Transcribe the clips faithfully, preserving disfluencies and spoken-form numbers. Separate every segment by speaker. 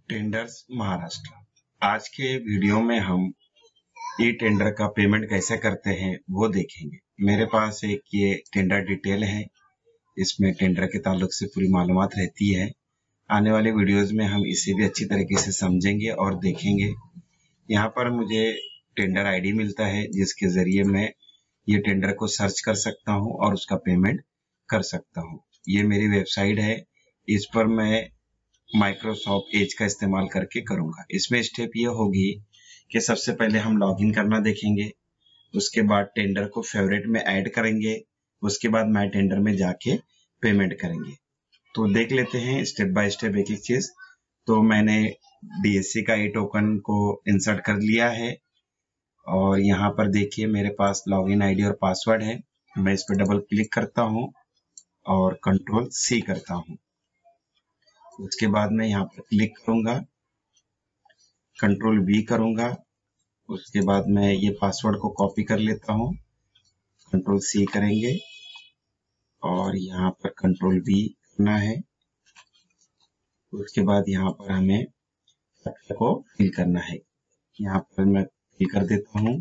Speaker 1: Tenders Maharashtra. आज के video में हम ई टेंडर का पेमेंट कैसे करते हैं वो देखेंगे। मेरे पास एक ये टेंडर डिटेल है, इसमें टेंडर के ताल्लुक से पूरी मालूमात रहती है। आने वाले वीडियोस में हम इसे भी अच्छी तरीके से समझेंगे और देखेंगे। यहाँ पर मुझे टेंडर आईडी मिलता है जिसके जरिए मैं ये टेंडर को सर्च कर सकता हूँ और उसका पेमेंट कर सकता हूँ। ये मेरी वेबसाइट है, इस पर मैं माइक्रोसॉफ्ट एज का इस्तेमाल करके करूंगा। इसमें स्टेप ये होगी कि सबसे पहले हम लॉगिन करना देखेंगे, उसके बाद टेंडर को फेवरेट में ऐड करेंगे, उसके बाद माय टेंडर में जाके पेमेंट करेंगे। तो देख लेते हैं स्टेप बाय स्टेप एक एक चीज। तो मैंने डीएससी का ई टोकन को इंसर्ट कर लिया है और यहाँ पर देखिए मेरे पास लॉगिन आईडी और पासवर्ड है। मैं इस पर डबल क्लिक करता हूँ और कंट्रोल सी करता हूँ। उसके बाद मैं यहाँ पर क्लिक करूंगा, कंट्रोल वी करूंगा। उसके बाद मैं ये पासवर्ड को कॉपी कर लेता हूँ, कंट्रोल सी करेंगे और यहाँ पर कंट्रोल वी करना है। उसके बाद यहाँ पर हमें कैप्चा को फिल करना है। यहाँ पर मैं फिल कर देता हूँ।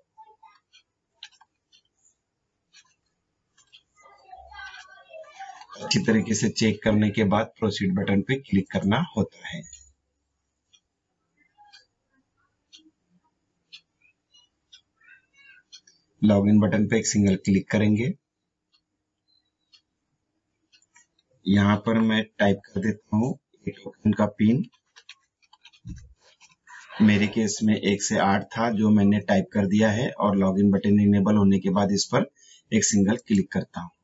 Speaker 1: अच्छी तरीके से चेक करने के बाद प्रोसीड बटन पे क्लिक करना होता है। लॉगिन बटन पे एक सिंगल क्लिक करेंगे। यहाँ पर मैं टाइप कर देता हूँ एक टोकन का पिन। मेरे केस में एक से आठ था जो मैंने टाइप कर दिया है और लॉगिन बटन इनेबल होने के बाद इस पर एक सिंगल क्लिक करता हूँ।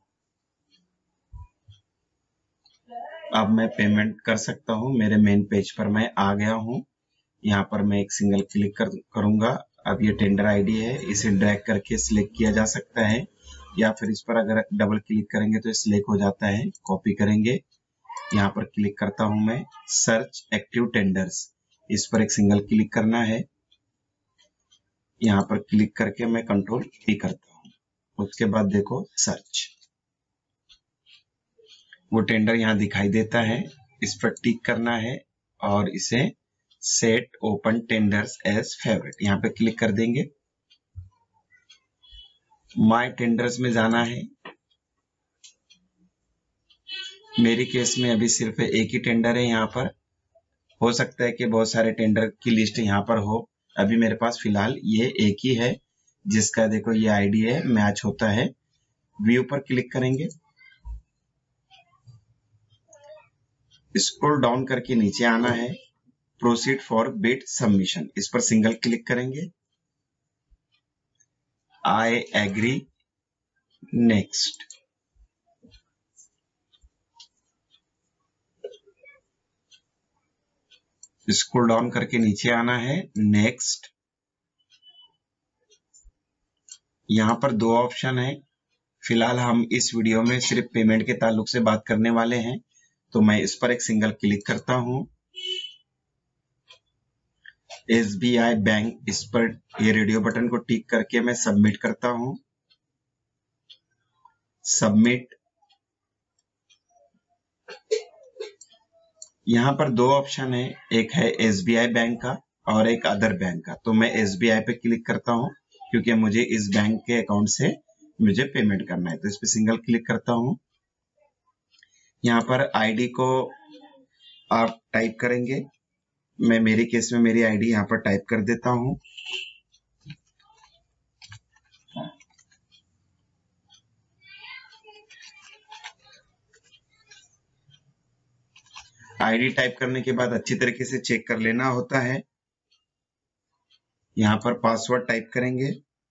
Speaker 1: अब मैं पेमेंट कर सकता हूँ। मेरे मेन पेज पर मैं आ गया हूँ। यहाँ पर मैं एक सिंगल क्लिक कर करूंगा। अब ये टेंडर आईडी है, इसे ड्रैग करके सिलेक्ट किया जा सकता है या फिर इस पर अगर डबल क्लिक करेंगे तो सिलेक्ट हो जाता है। कॉपी करेंगे, यहाँ पर क्लिक करता हूं मैं, सर्च एक्टिव टेंडर्स, इस पर एक सिंगल क्लिक करना है। यहाँ पर क्लिक करके मैं कंट्रोल ई करता हूँ। उसके बाद देखो सर्च, वो टेंडर यहाँ दिखाई देता है, इस पर टिक करना है और इसे set open tenders as favourite यहाँ पे क्लिक कर देंगे। माय टेंडर्स में जाना है। मेरी केस में अभी सिर्फ एक ही टेंडर है। यहाँ पर हो सकता है कि बहुत सारे टेंडर की लिस्ट यहाँ पर हो, अभी मेरे पास फिलहाल ये एक ही है जिसका देखो ये आईडी है, मैच होता है। व्यू पर क्लिक करेंगे, स्क्रॉल डाउन करके नीचे आना है, प्रोसीड फॉर बिड सबमिशन, इस पर सिंगल क्लिक करेंगे। I agree, next. Scroll down करके नीचे आना है, नेक्स्ट। यहाँ पर दो ऑप्शन है। फिलहाल हम इस वीडियो में सिर्फ पेमेंट के ताल्लुक से बात करने वाले हैं, तो मैं इस पर एक सिंगल क्लिक करता हूँ। एसबीआई बैंक, इस पर ये रेडियो बटन को टिक करके मैं सबमिट करता हूँ। सबमिट। यहाँ पर दो ऑप्शन है, एक है एसबीआई बैंक का और एक अदर बैंक का। तो मैं एसबीआई पे क्लिक करता हूँ क्योंकि मुझे इस बैंक के अकाउंट से मुझे पेमेंट करना है, तो इस पे सिंगल क्लिक करता हूँ। यहाँ पर आईडी को आप टाइप करेंगे। मैं मेरे केस में मेरी आईडी यहाँ पर टाइप कर देता हूँ। आईडी टाइप करने के बाद अच्छी तरीके से चेक कर लेना होता है। यहाँ पर पासवर्ड टाइप करेंगे।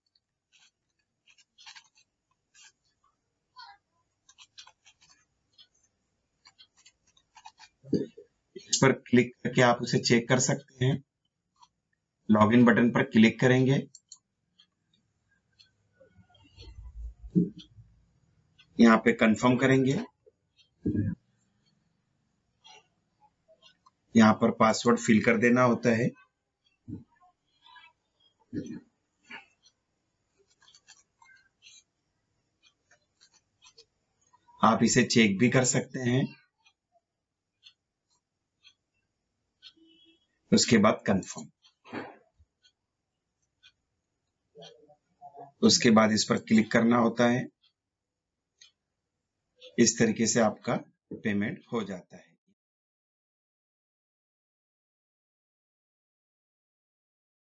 Speaker 1: इस पर क्लिक करके आप उसे चेक कर सकते हैं। लॉगिन बटन पर क्लिक करेंगे, यहाँ पे कंफर्म करेंगे। यहाँ पर पासवर्ड फिल कर देना होता है। आप इसे चेक भी कर सकते हैं। उसके बाद कंफर्म, उसके बाद इस पर क्लिक करना होता है। इस तरीके से आपका पेमेंट हो जाता है।